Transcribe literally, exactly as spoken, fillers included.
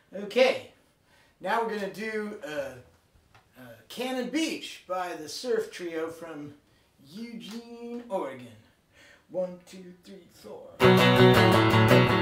Okay, now we're going to do uh, uh, Cannon Beach by the Surf Trio from Eugene, Oregon. One, two, three, four.